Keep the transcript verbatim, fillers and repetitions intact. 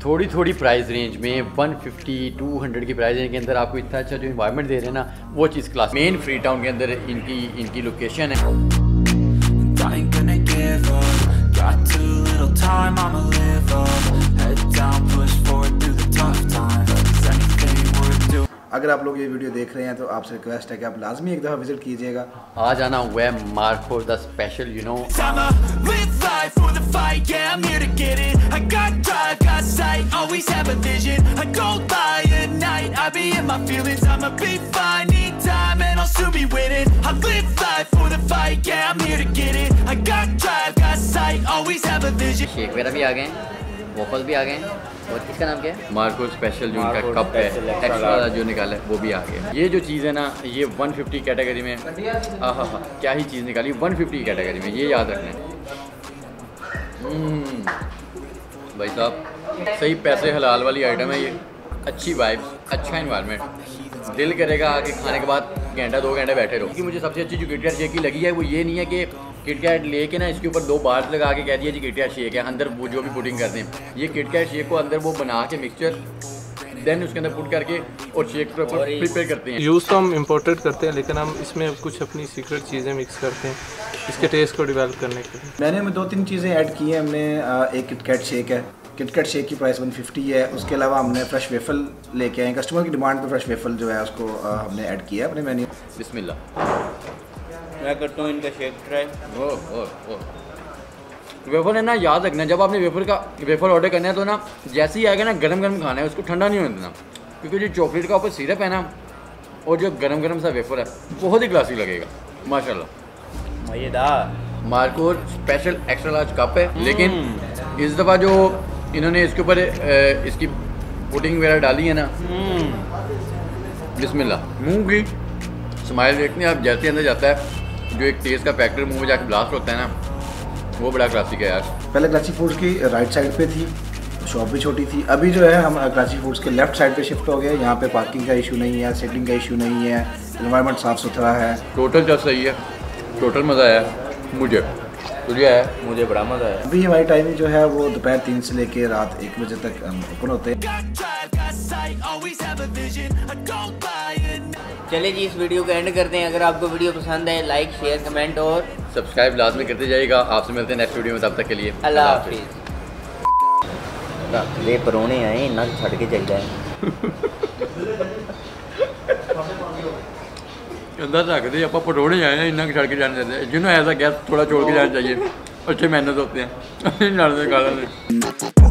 थोड़ी थोड़ी price range में वन फिफ्टी टू हंड्रेड की प्राइस रेंज के अंदर आपको इतना अच्छा जो इन्वायरमेंट दे रहे हैं ना, वो चीज़ क्लास। मेन फ्री टाउन के अंदर इनकी इनकी लोकेशन है। अगर आप लोग ये वीडियो देख रहे हैं तो आपसे रिक्वेस्ट है कि आप लाजमी एक दफ़ा विजिट कीजिएगा। आज आना हुआ है Marco the special, you know. Shake वगैरह भी आ गए हैं, वॉफल भी आ गए हैं, और किसका नाम क्या है? मार्को स्पेशल जो इनका कप है एक्स्ट्रा जो निकाला है वो भी आ गया। ये जो चीज़ है ना, ये वन फिफ्टी कैटेगरी में, हाँ हाँ हाँ क्या ही चीज़ निकाली वन फिफ्टी कैटेगरी में, ये याद रखना है। भाई साहब सही पैसे हलाल वाली आइटम है ये। अच्छी वाइब्स, अच्छा इन्वायरमेंट, दिल करेगा आके खाने के बाद घंटा दो घंटे बैठे रहो। क्योंकि मुझे सबसे अच्छी जो किटकैट शेक की लगी है वो ये नहीं है कि किटकैट लेके ना इसके ऊपर दो बार्स लगा के कह दिया जी किटकैट शेक है, अंदर वो जो भी पुडिंग करते हैं, ये किटकैट शेक को अंदर वो बना के मिक्सचर देन उसके अंदर पुट करके और शेक प्रिपेयर करते हैं। यूज़ तो हम इम्पोर्टेड करते हैं, लेकिन हम इसमें कुछ अपनी सीक्रेट चीज़ें मिक्स करते हैं इसके टेस्ट को डेवलप करने के लिए। मैंने में दो तीन चीज़ें ऐड की हैं हमने। एक किटकैट शेक है, किटकैट शेक की प्राइस वन फिफ्टी है। उसके अलावा हमने फ्रेश वेफल लेके आए, कस्टमर की डिमांड पे फ्रेश वेफल जो है उसको हमने ऐड किया है अपने मेन्यू। बिस्मिल्लाह, मैं करता हूँ इनका शेक ट्राई। ओ ओ ओ वेफर है ना, याद रखना जब आपने वेफर का वेफर ऑर्डर करना है तो ना जैसे ही आएगा ना गरम गरम खाना है, उसको ठंडा नहीं होने देना। क्योंकि जो चॉकलेट का ऊपर सिरप है ना और जो गरम गरम सा वेफर है बहुत ही क्लासिक लगेगा माशाल्लाह। मज़ेदार। Marco special extra large cup है, लेकिन इस दफ़ा जो इन्होंने इसके ऊपर इसकी पुडिंग वगैरह डाली है ना, बिस्मिल्लाह। मुंह की स्माइल देखते हैं आप जैसे अंदर जाता है, जो एक टेस्ट का फैक्टर मुंह में जाके ब्लास्ट होता है ना, वो बड़ा क्लासिक है यार। पहले कराची फूड्स की राइट साइड पे थी, शॉप भी छोटी थी। अभी जो है हम कराची फूड्स के लेफ्ट साइड पे शिफ्ट हो गए। यहाँ पे पार्किंग का इशू नहीं है, सेटिंग का इशू नहीं है, एनवायरनमेंट साफ़ सुथरा है, टोटल जब सही है, टोटल मज़ा आया मुझे, तुझे आया? मुझे बड़ा मज़ा आया। अभी हमारी टाइमिंग जो है वो दोपहर तीन से लेके रात एक बजे तक हम ओपन होते हैं। चलिए जी, इस वीडियो को एंड करते हैं। अगर आपको वीडियो पसंद है लाइक शेयर कमेंट और सब्सक्राइब लाजमी करते जाइएगा। आपसे मिलते हैं नेक्स्ट वीडियो में, तब तक के लिए अल्लाह हाफिज़। ले परोने आए ना छड़ के चल जाए अंदर रखते आप परोने आए हैं इन्ना छड़ के जाने देते हैं, जिन्होंने ऐसा गैस थोड़ा छोड़ के जाना चाहिए, अच्छे मेहनत होते हैं।